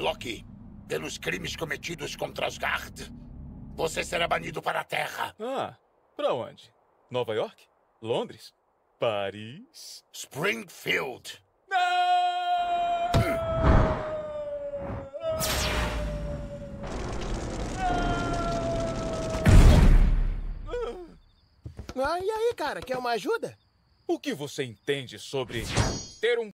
Loki, pelos crimes cometidos contra Asgard, você será banido para a Terra. Ah, pra onde? Nova York? Londres? Paris? Springfield. Ah, e aí, cara, quer uma ajuda? O que você entende sobre ter um